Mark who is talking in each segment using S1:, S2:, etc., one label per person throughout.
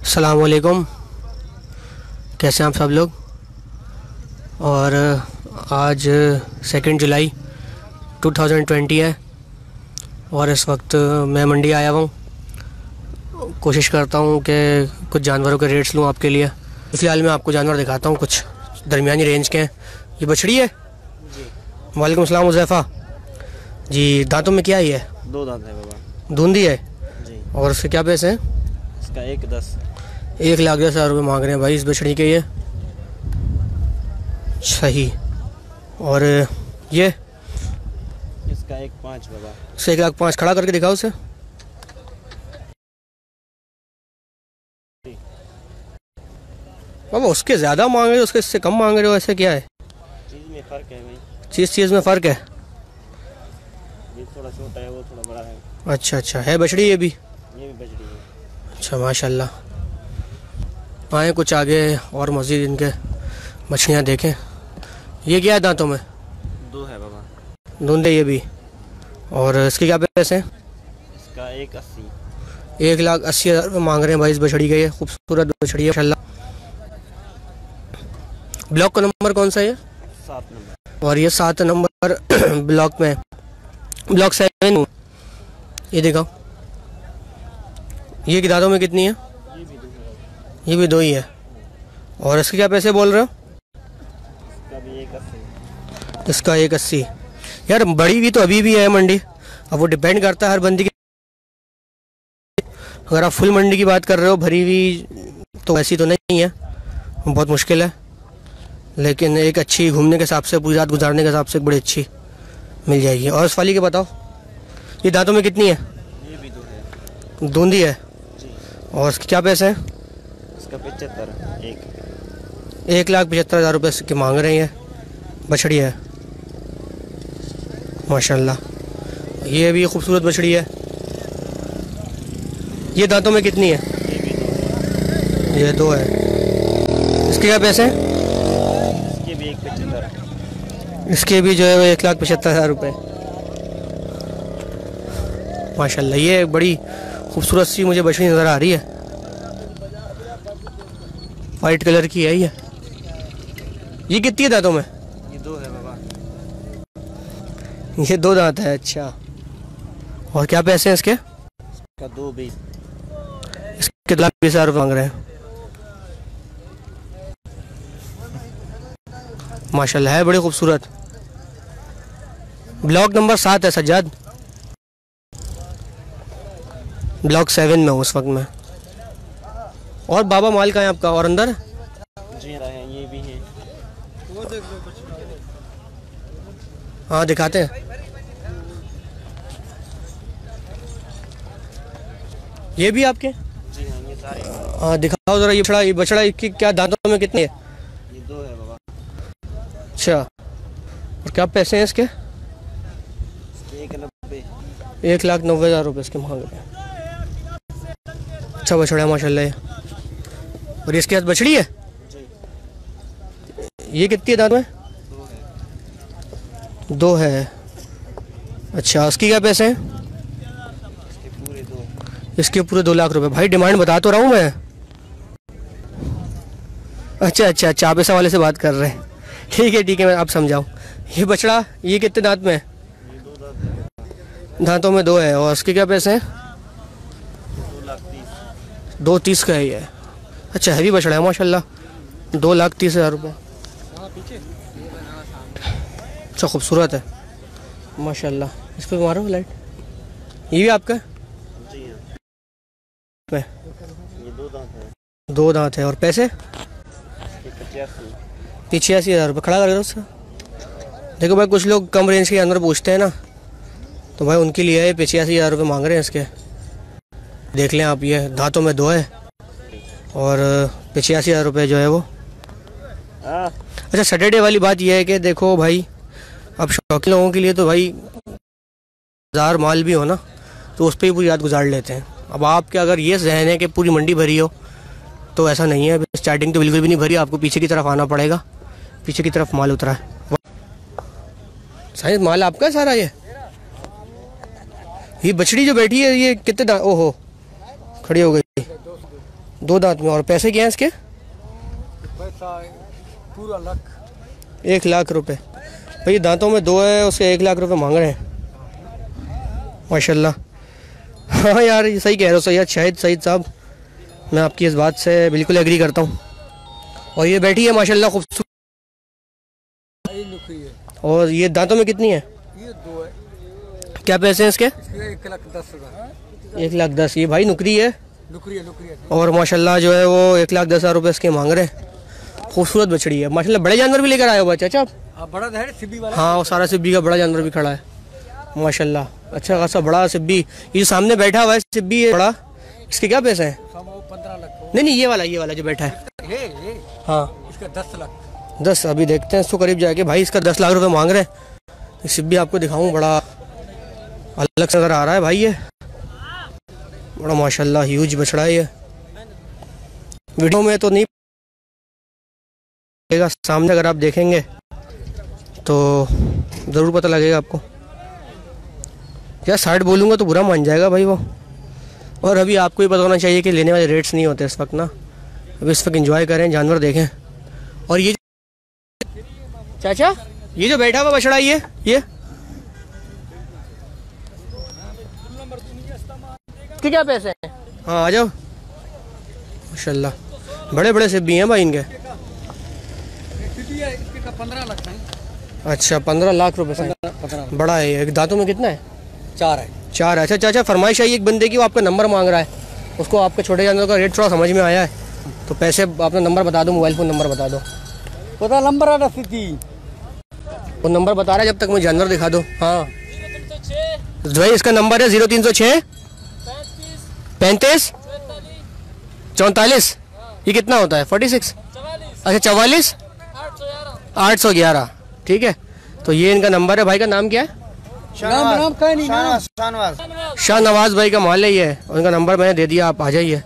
S1: अस्सलामुअलैकुम, कैसे हैं आप सब लोग। और आज 2 जुलाई 2020 है और इस वक्त मैं मंडी आया हूँ। कोशिश करता हूँ कि कुछ जानवरों के रेट्स लूँ आपके लिए। फ़िलहाल मैं आपको जानवर दिखाता हूँ, कुछ दरमियानी रेंज के हैं। ये बछड़ी है जी। वालेकुम सलाम हुज़ैफ़ा जी। दांतों में क्या ही है?
S2: 2 दांत है बाबा।
S1: धुंधी है
S2: जी।
S1: और उसके क्या पैसे हैं?
S2: इसका 1,10,000
S1: 1,10,000 रुपये मांग रहे हैं भाई इस बछड़ी के। ये सही। और ये
S2: इसका 1,05,000 बाबा।
S1: इसे 1,05,000 खड़ा करके दिखाओ उसे। बाबा उसके ज़्यादा मांग रहे हो, उसके इससे कम मांग रहे हो, ऐसे क्या है?
S2: चीज़ में फ़र्क है भाई।
S1: चीज़ में फ़र्क है।
S2: ये थोड़ा छोटा है, वो थोड़ा बड़ा है।
S1: अच्छा, है बछड़ी ये भी?
S2: ये भी बछड़ी है।
S1: अच्छा माशाल्लाह। आए कुछ आगे और मज़ीद इनके मछलियाँ देखें। ये क्या है दांतों में?
S2: 2 है बाबा।
S1: धुंधे ये भी। और इसके क्या पैसे हैं?
S2: इसका 1,80,000।
S1: 1,80,000 रुपये मांग रहे हैं भाई इस बछड़ी के। ये खूबसूरत बछड़ी है माशाल्लाह। ब्लॉक का नंबर कौन सा है?
S2: 7 नंबर।
S1: और ये 7 नंबर ब्लॉक में, ब्लॉक 7। ये दिखाओ। ये दांतों में कितनी है?
S2: ये भी 2 है।
S1: ये भी 2 ही है। और इसके क्या पैसे बोल रहे हो?
S2: इसका भी 1,80,000।
S1: इसका 1,80,000। यार बड़ी भी तो अभी भी है मंडी। अब वो डिपेंड करता है हर बंदी की। अगर आप फुल मंडी की बात कर रहे हो भरी हुई, तो ऐसी तो नहीं है, बहुत मुश्किल है। लेकिन एक अच्छी घूमने के हिसाब से, पूरी रात गुजारने के हिसाब से बड़ी अच्छी मिल जाएगी। और इस वाली के बताओ, ये दांतों में कितनी है?
S2: ये भी 2 है।
S1: धुंधी है
S2: जी।
S1: और इसके क्या पैसे हैं?
S2: इसका 75
S1: 1,75,000 रुपये इसके मांग रहे हैं। बछड़ी है माशाल्लाह। ये भी खूबसूरत बछड़ी है। ये दांतों में कितनी है? ये 2 है। इसके क्या पैसे हैं?
S2: इसके भी 1,75,000।
S1: इसके भी जो है वो 1,75,000 रुपये माशाल्लाह। ये बड़ी खूबसूरत सी मुझे बछड़ी नज़र आ रही है, वाइट कलर की है ये कितनी है दांतों में?
S2: ये 2 है बाबा।
S1: ये 2 दांत है। अच्छा। और क्या पैसे हैं इसके?
S2: इसका 2,20,000।
S1: इसके 1,20,000 रुपये मांग रहे हैं माशाल्लाह। है बड़ी खूबसूरत। ब्लॉक नंबर 7 है सज्जाद। ब्लॉक 7 में हूँ उस वक्त में। और बाबा माल का है आपका? और अंदर
S2: जी है, ये भी है।
S1: हाँ दिखाते हैं। ये भी आपके?
S2: जी हाँ, ये सारे।
S1: हाँ दिखाओ ज़रा। ये बछड़ा की क्या दांतों में कितने है?
S2: ये 2 है बाबा।
S1: अच्छा। और क्या पैसे हैं इसके?
S2: 1,90,000।
S1: 1,90,000 रुपये इसके मांग रहे हैं। अच्छा बछड़ा है माशाल्लाह। और इसके साथ बछड़ी है?
S2: जी।
S1: ये कितनी है दांत में? 2 है। अच्छा उसकी क्या पैसे हैं? इसके पूरे 2 लाख रुपए। भाई डिमांड बता तो रहा हूँ मैं। अच्छा आप ऐसा वाले से बात कर रहे हैं। ठीक है मैं आप समझाऊँ। ये बछड़ा ये कितने दांत में है? दांतों में 2 है। और उसके क्या पैसे हैं? 2,30,000 का है ये। अच्छा हैवी बछड़ा है माशाल्लाह। 2,30,000 रुपये। अच्छा खूबसूरत है माशाल्लाह। इस पर मारो लाइट। ये भी आपका?
S2: जी हाँ।
S1: में
S2: ये 2 दांत है।
S1: 2 दांत है। और पैसे? 85,000 रुपये। खड़ा कर दो उसका। देखो भाई कुछ लोग कम रेंज के अंदर पूछते हैं ना, तो भाई उनके लिए 85,000 रुपये मांग रहे हैं इसके। देख लें आप, ये दांतों में 2 है और 85,000 रुपये जो है वो। अच्छा सैटरडे वाली बात यह है कि देखो भाई, अब शौकीन लोगों के लिए तो भाई बाजार माल भी हो ना, तो उस पर ही पूरी रात गुजार लेते हैं। अब आपके अगर ये जहन है कि पूरी मंडी भरी हो, तो ऐसा नहीं है। स्टार्टिंग तो बिल्कुल भी नहीं भरी, आपको पीछे की तरफ आना पड़ेगा। पीछे की तरफ माल उतरा है। साइज माल आपका है सारा। ये बछड़ी जो बैठी है ये कितने ओहो खड़ी हो गई। 2 दांत में। और पैसे क्या हैं इसके?
S3: पैसा पूरा लाख।
S1: 1 लाख रुपए भाई, दांतों में 2 है, उसके 1 लाख रुपए मांग रहे हैं माशाल्लाह। हाँ यार ये सही कह रहे हो सैयद सईद साहब, मैं आपकी इस बात से बिल्कुल एग्री करता हूँ। और ये बैठी है माशाल्लाह खूबसूरत। और ये दांतों में कितनी है?
S3: ये 2 है।
S1: क्या पैसे हैं इसके?
S3: 1,10,000।
S1: 1,10,000। ये भाई नुकरी है,
S3: नुकरी है।
S1: और माशाल्लाह जो है वो 1,10,000 रुपये इसके मांग रहे हैं। खूबसूरत बछड़ी है माशाल्लाह। बड़े जानवर भी लेकर आए हो बच्चा चाचा आप?
S3: बड़ा है सिब्बी वाला।
S1: हाँ वो सारा सिब्बी का बड़ा जानवर भी खड़ा है माशाल्लाह, अच्छा खासा बड़ा सिब्बी। ये सामने बैठा हुआ है सिब्बी है बड़ा, इसके क्या पैसे हैं?
S3: 15 लाख।
S1: नहीं ये वाला जो बैठा है। हाँ
S3: इसका 10 लाख।
S1: 10। अभी देखते हैं इसको करीब जाके। भाई इसका 10 लाख रुपए मांग रहे हैं। सिब्बी आपको दिखाऊं, बड़ा अलग से नजर आ रहा है भाई, ये बड़ा माशाल्लाह ह्यूज बछड़ा है। ये वीडियो में तो नहीं लगेगा, सामने अगर आप देखेंगे तो ज़रूर पता लगेगा आपको। क्या 60 बोलूँगा तो बुरा मान जाएगा भाई वो। और अभी आपको ही पता होना चाहिए कि लेने वाले रेट्स नहीं होते इस वक्त ना। अभी इस वक्त एंजॉय करें, जानवर देखें। और ये चाचा ये जो बैठा हुआ बछड़ा ये इसके क्या पैसे हैं? हाँ आ जाओ। माशाल्लाह बड़े बड़े सिब्बी हैं भाई इनके।
S3: इसका 15 लाख है।
S1: अच्छा 15 लाख रुपए से बड़ा है। एक दांतों में कितना है?
S3: 4 है।
S1: 4। अच्छा चाचा फरमाइश आई एक बंदे की, वो आपका नंबर मांग रहा है, उसको आपके छोटे जानवर का रेट थोड़ा समझ में आया है, तो पैसे अपना नंबर बता दो, मोबाइल फ़ोन नंबर बता दो।
S3: पता नंबर आ रहा थी
S1: वो नंबर बता रहा है, जब तक मुझे जानवर दिखा दो। हाँ भाई इसका नंबर है 0306 35 44। ये कितना होता है? 46। अच्छा 44 811। ठीक है, तो ये इनका नंबर है। भाई का नाम क्या है?
S3: नाम का नहीं।
S1: शाहनवाज भाई का माल है ये, उनका नंबर मैंने दे दिया, आप आ जाइए।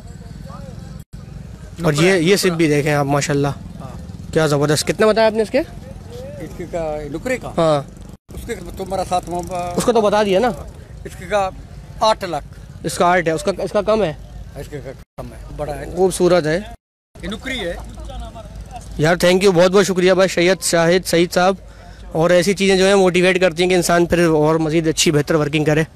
S1: और ये सिब्बी देखें आप माशाल्लाह, क्या ज़बरदस्त। कितना बताया आपने इसके?
S3: इसके का नुकरे का?
S1: हाँ
S3: उसके तुम्हारा साथ
S1: उसको तो बता दिया ना।
S3: इसके का 8 लाख।
S1: इसका 8 है, इसका कम है।
S3: इसके का कम है, बड़ा है,
S1: खूबसूरत है,
S3: ये नुकरी है
S1: यार। थैंक यू, बहुत बहुत शुक्रिया भाई सईद साहब। और ऐसी चीज़ें जो है मोटिवेट करती हैं कि इंसान फिर और मज़ीद अच्छी बेहतर वर्किंग करे।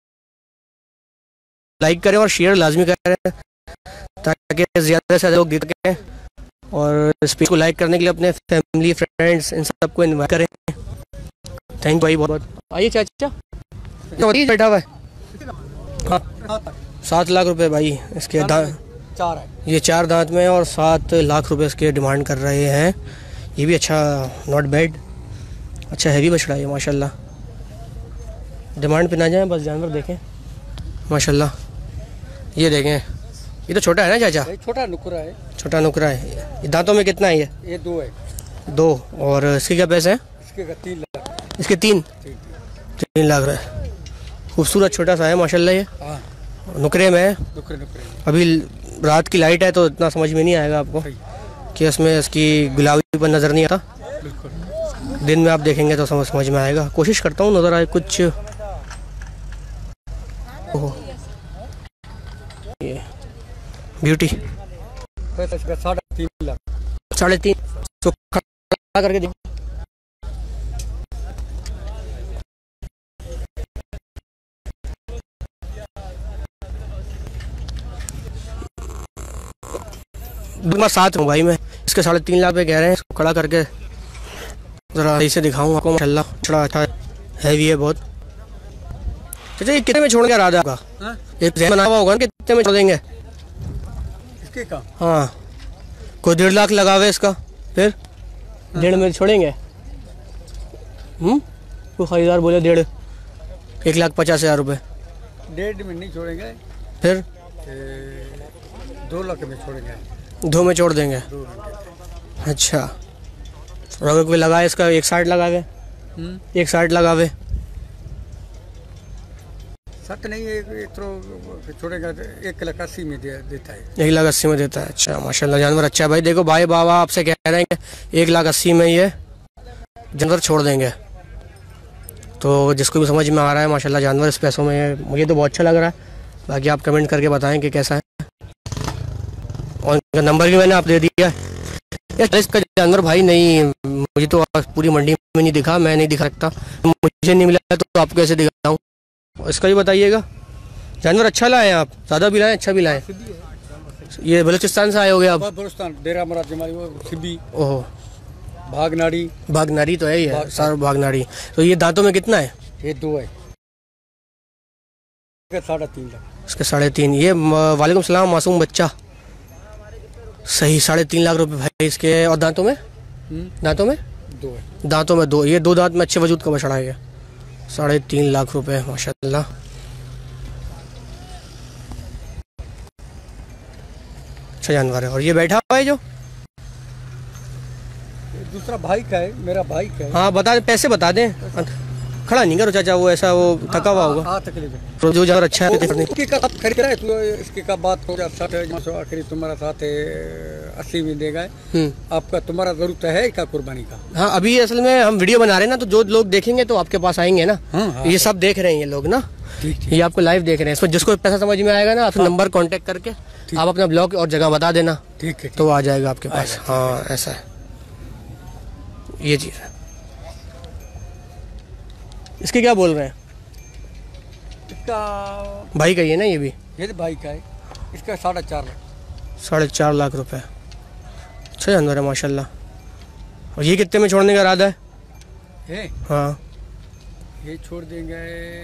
S1: लाइक करें और शेयर लाजमी करें ताकि ज़्यादा से ज़्यादा लोग देख सकें। और इस पेज को लाइक करने के लिए अपने फैमिली फ्रेंड्स इन सबको इन्वाइट करें। थैंक भाई बहुत बहुत। आइए चाचा बैठा हुआ है। हाँ 7 लाख रुपए भाई इसके
S3: 4 है।
S1: ये 4 दांत में और 7 लाख रुपए इसके डिमांड कर रहे हैं। ये भी अच्छा, नॉट बैड, अच्छा हैवी बछड़ा है माशाल्लाह। डिमांड पे ना जाए, बस जानवर देखें माशाल्लाह। ये देखें, ये तो छोटा है ना चाचा?
S3: छोटा नुकरा है।
S1: छोटा नुकरा है। ये दांतों में कितना है?
S3: ये 2 है।
S1: 2। और इसके क्या पैसे हैं?
S3: इसके का 3 लाख।
S1: इसके 3 लाख रहे। खूबसूरत छोटा सा है माशाल्लाह। ये नुकरे में है।
S3: नुकरे
S1: अभी रात की लाइट है तो इतना समझ में नहीं आएगा आपको कि इसमें इसकी गुलाबी पर नज़र नहीं आता। दिन में आप देखेंगे तो समझ में आएगा। कोशिश करता हूँ नज़र आए कुछ। ये ब्यूटी
S3: इसका 3.5 लाख।
S1: 3.5 तो खड़ा करके देखो। मैं 7 हूँ भाई मैं। इसके 3.5 लाख पे कह रहे हैं। इसको खड़ा करके ज़रा इसे दिखाऊँ आपको माशाल्लाह। बड़ा अच्छा हैवी है बहुत। अच्छा ये कितने में छोड़ने का इरादा आपका? एक बना हुआ होगा ना, कितने में छोड़ देंगे
S3: इसके का?
S1: हाँ कोई 1.5 लाख लगावे इसका, फिर 1.5 में छोड़ेंगे। कोई खरीदार बोले 1,50,000 रुपये।
S3: 1.5 में नहीं छोड़ेंगे,
S1: फिर
S3: 2 लाख में छोड़ेंगे।
S1: 2 में छोड़ देंगे। अच्छा, और अगर कोई लगाए इसका 1,60 लगावे, 1,60 लगावे।
S3: 7 नहीं है तो छोड़ेगा तो 1,80,000 में देता है।
S1: 1,80,000 में देता है। अच्छा माशाल्लाह जानवर अच्छा है भाई। देखो भाई बाबा आपसे कह रहे हैं कि 1,80,000 में ये जानवर छोड़ देंगे। तो जिसको भी समझ में आ रहा है माशाल्लाह जानवर इस पैसों में है, मुझे तो बहुत अच्छा लग रहा है। बाकी आप कमेंट करके बताएं कि कैसा है। और इनका नंबर भी मैंने आप दे दिया है। इसका जानवर भाई नहीं, मुझे तो पूरी मंडी में नहीं दिखा, मैं नहीं दिखा सकता, मुझे नहीं मिला तो आपको कैसे दिखाऊं। इसका भी बताइएगा। जानवर अच्छा लाए आप, ज़्यादा भी लाए, अच्छा भी लाए। ये बलूचिस्तान से आए हो गए आप?
S3: बलूचिस्तान डेरा मुराद जमाली वो सिब्बी।
S1: ओहो,
S3: भागनाड़ी।
S1: भागनाड़ी तो है ही है, सारा भागनाड़ी। तो ये दांतों में कितना है?
S3: ये 2 है, 3.5 लाख।
S1: इसके 3.5। ये वालेकुम सलाम, मासूम बच्चा, सही 3.5 लाख रुपए भाई इसके। और दांतों में? दांतों में
S3: 2 है।
S1: दांतों में 2। ये 2 दांत में अच्छे वजूद का बछड़ा है। 3.5 लाख रुपए, माशाल्लाह। अच्छा जानवर है। और ये बैठा हुआ है जो
S3: दूसरा भाई का है, मेरा भाई का है।
S1: हाँ बता दें, पैसे बता दें। खड़ा नहीं करो चाचा, वो ऐसा वो थका हुआ होगा।
S3: हाँ तकलीफ है।
S1: तो जो जानवर अच्छा है
S3: इसके का खरीद रहा है तो इसके का बात हो गया 60 आखिरी तुम्हारा साथ 80 में देगा। आपका तुम्हारा जरूरत है क्या कुर्बानी का?
S1: हाँ अभी असल में हम वीडियो बना रहे हैं ना, तो जो लोग देखेंगे तो आपके पास आएंगे ना।
S3: हाँ,
S1: ये सब देख रहे हैं ये लोग ना,
S3: ठीक।
S1: ये आपको लाइव देख रहे हैं। इसमें जिसको पैसा समझ में आएगा ना, आप नंबर कांटेक्ट करके आप अपना ब्लॉग और जगह बता देना,
S3: ठीक है,
S1: तो आ जाएगा आपके पास। हाँ ऐसा है, ये चीज़ है। इसके क्या बोल रहे हैं?
S3: इसका
S1: भाई का ही है ना ये भी?
S3: ये भाई का है। इसका 4.5 लाख।
S1: 4.5 लाख रुपए। अच्छा जानवर है माशाल्लाह। और ये कितने में छोड़ने का इरादा है? हाँ
S3: ये छोड़ देंगे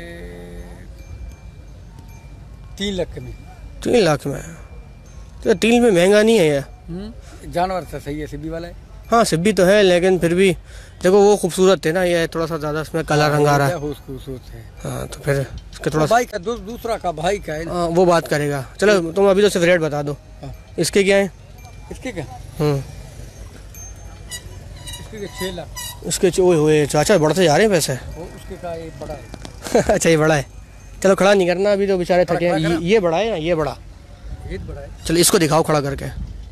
S3: 3 लाख में।
S1: 3 लाख में? तो 3 में महंगा नहीं है ये।
S3: जानवर तो सही है, सिब्बी वाला है।
S1: हाँ सिब्बी तो है, लेकिन फिर भी देखो वो खूबसूरत है ना, ये थोड़ा सा ज़्यादा इसमें कलर रंग आ रहा है।
S3: खूबसूरत है।
S1: हाँ तो फिर इसका थोड़ा
S3: भाई का दूसरा का भाई का है।
S1: हाँ वो बात करेगा। चलो तुम अभी तो सिर्फ रेट बता दो। इसके क्या है?
S3: इसके क्या? इसके 6 लाख।
S1: इसके ओए हुए चाचा बढ़ते जा रहे हैं पैसे।
S3: उसके का ये बड़ा है।
S1: अच्छा ये बड़ा है। चलो खड़ा नहीं करना अभी, तो बेचारे थके हैं। ये बड़ा है ना, ये बड़ा
S3: है।
S1: चलो इसको दिखाओ खड़ा करके।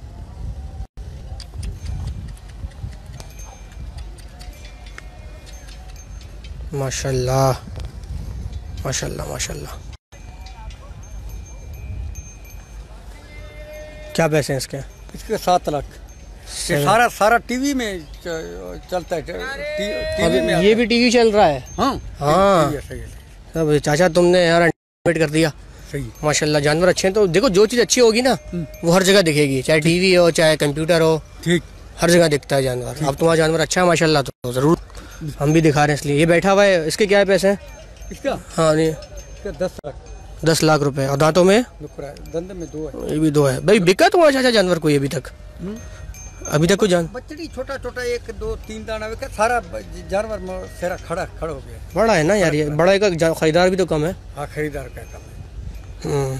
S1: माशाल्लाह माशाल्लाह माशाल्लाह। क्या पैसे हैं इसके?
S3: इसके 7 लाख। सारा टीवी में चलता है। टीवी में
S1: ये भी टीवी चल रहा है। हाँ अब चाचा तुमने यार वेट कर दिया।
S3: सही
S1: माशाल्लाह जानवर अच्छे हैं। तो देखो जो चीज़ अच्छी होगी ना वो हर जगह दिखेगी, चाहे टीवी हो चाहे कंप्यूटर हो, ठीक हर जगह दिखता है जानवर। अब तुम्हारा जानवर अच्छा है माशाल्लाह, तो ज़रूर हम भी दिखा रहे हैं इसलिए। ये बैठा हुआ है, इसके क्या है पैसे हैं? इसका हाँ नहीं
S3: 10 लाख।
S1: 10 लाख रुपए। और दांतों में?
S3: दंद में 2 है।
S1: ये भी 2 है। भाई बिका तुम्हारा चाचा जानवर कोई अभी तक? अभी तक कोई
S3: बच्ची छोटा छोटा 1 2 3 दाना बिका। सारा जानवर सारा खड़ा हो गया।
S1: बड़ा है ना यार, ये बड़ा का खरीदार भी तो कम है।
S3: हाँ खरीदार का कम है।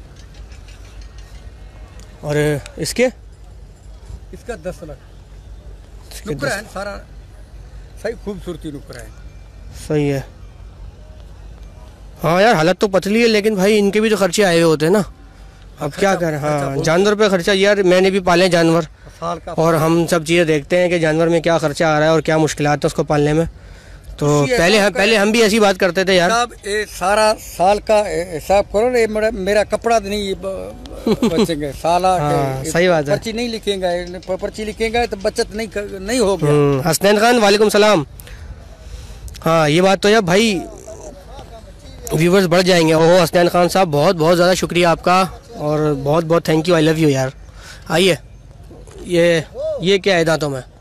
S1: और इसके?
S3: इसका 10 लाख। नुकरा है सारा, सही खूबसूरती नुकरा है।
S1: सही है। हाँ यार हालत तो पतली है, लेकिन भाई इनके भी तो खर्चे आए हुए होते हैं ना। अब क्या करें। हाँ जानवर पे खर्चा, यार मैंने भी पाले जानवर और हम सब चीज़ें देखते हैं कि जानवर में क्या खर्चा आ रहा है और क्या मुश्किलात है उसको पालने में। तो पहले हम भी ऐसी बात करते थे यार।
S3: ये सारा साल का हिसाब करो, ये मेरा कपड़ा नहीं बचेंगे साला।
S1: सही बात है।
S3: पर्ची नहीं लिखेंगे, पर्ची लिखेंगे तो बचत नहीं होगी।
S1: हसनैन खान वालेकुम सलाम। हाँ ये बात तो यार भाई व्यूवर्स बढ़ जाएंगे। ओहो हसनैन खान साहब बहुत बहुत ज़्यादा शुक्रिया आपका और बहुत बहुत thank you, I love you यार। आइए ये क्या है दांतों में?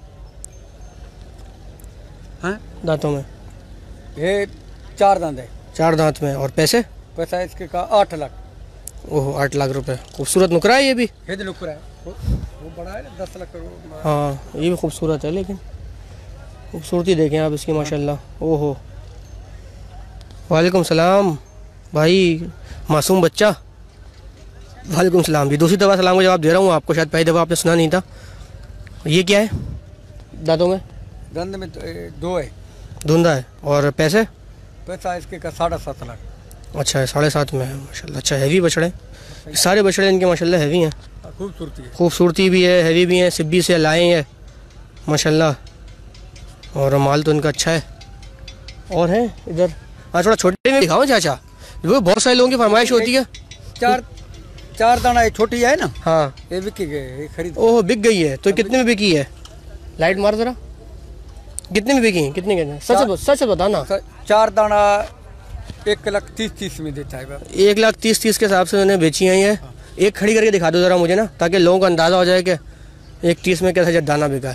S1: हाँ दांतों में
S3: ये 4 दांत है।
S1: 4 दांत में। और पैसा
S3: इसके का 8 लाख।
S1: ओहो 8 लाख रुपए। खूबसूरत नुकरा है ये भी।
S3: नुकरा है वो बड़ा है 10 लाख।
S1: हाँ ये भी खूबसूरत है, लेकिन खूबसूरती देखें आप इसकी माशाल्लाह। ओहो वालेकुम सलाम भाई, मासूम बच्चा वालेकुम सलाम। जी दूसरी दफ़ा सलाम का जवाब दे रहा हूँ आपको, शायद पहली दफ़ा आपने सुना नहीं था। ये क्या है दांतों में?
S3: दंद में 2 है।
S1: धुंधा है। और पैसा
S3: इसके का 7.5 लाख।
S1: अच्छा है 7.5 में है माशाल्लाह। अच्छा हैवी बछड़े, सारे बछड़े इनके माशाल्लाह हैवी हैं। खूबसूरती भी है, हैवी भी हैं, सिब्बी से लाए हैं माशाल्लाह। और माल तो इनका अच्छा है। और है इधर हाँ थोड़ा छोटे में दिखाओ चाचा, वो बहुत सारे लोगों की फरमाइश होती है।
S3: 4 दाना ये छोटी है ना,
S1: हाँ
S3: ये बिक गए, ये खरीद।
S1: ओह बिक गई है, तो कितने में बिकी है? लाइट मार जरा, कितने में बिकी है? कितने के? सच बताना।
S3: 4 दाना 1,30,30 में देता है बाबा।
S1: 1,30,30 के हिसाब से मैंने बेची हैं ये। एक खड़ी करके दिखा दो जरा मुझे ना, ताकि लोगों को अंदाजा हो जाए कि 1,30 में कैसा दाना बिका है।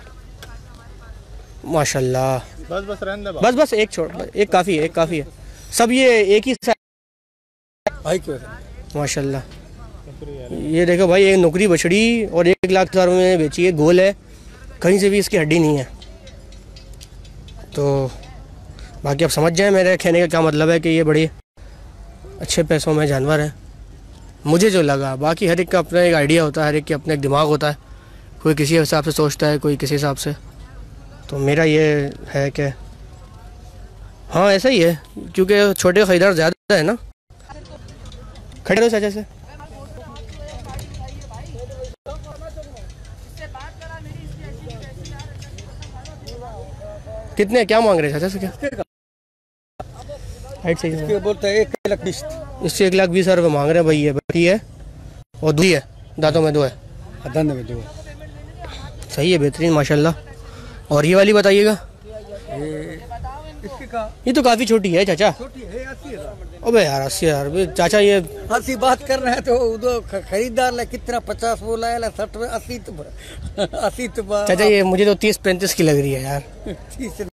S1: माशाल्लाह।
S2: बस रहने दे।
S1: बस एक छोड़, एक काफ़ी है, एक काफ़ी है। सब ये एक ही
S3: भाई क्यों?
S1: माशाल्लाह। ये देखो भाई, एक नौकरी बछड़ी और 1,00,000 में बेची है, गोल है, कहीं से भी इसकी हड्डी नहीं है। तो बाकी आप समझ जाए मेरे कहने का क्या मतलब है कि ये बड़ी अच्छे पैसों में जानवर है, मुझे जो लगा। बाकी हर एक का अपना एक आइडिया होता है, हर एक के अपना एक दिमाग होता है, कोई किसी हिसाब से सोचता है, कोई किसी हिसाब से। तो मेरा ये है कि हाँ ऐसा ही है, क्योंकि छोटे खरीदार ज़्यादा है ना। खड़े रहो चाचा से। कितने क्या मांग रहे हैं चाचा से? क्या हाइट सही है?
S3: बोलते हैं 1,20,000।
S1: इससे 1,20,000 रुपये मांग रहे हैं भाई। ये बड़ी है और दूरी है, दांतों में 2 है।
S3: दांतों में 2
S1: सही है, बेहतरीन माशाल्लाह। और ये वाली बताइएगा। ये तो काफ़ी छोटी है चाचा।
S3: छोटी है 80,000।
S1: अबे यार 80,000 चाचा, ये
S3: 80 बात कर रहे हैं तो खरीदार ला कितना 50 बोला है, 60 में 80 तो 80 तो
S1: चाचा ये मुझे तो 30-35 की लग रही है यार।
S3: 30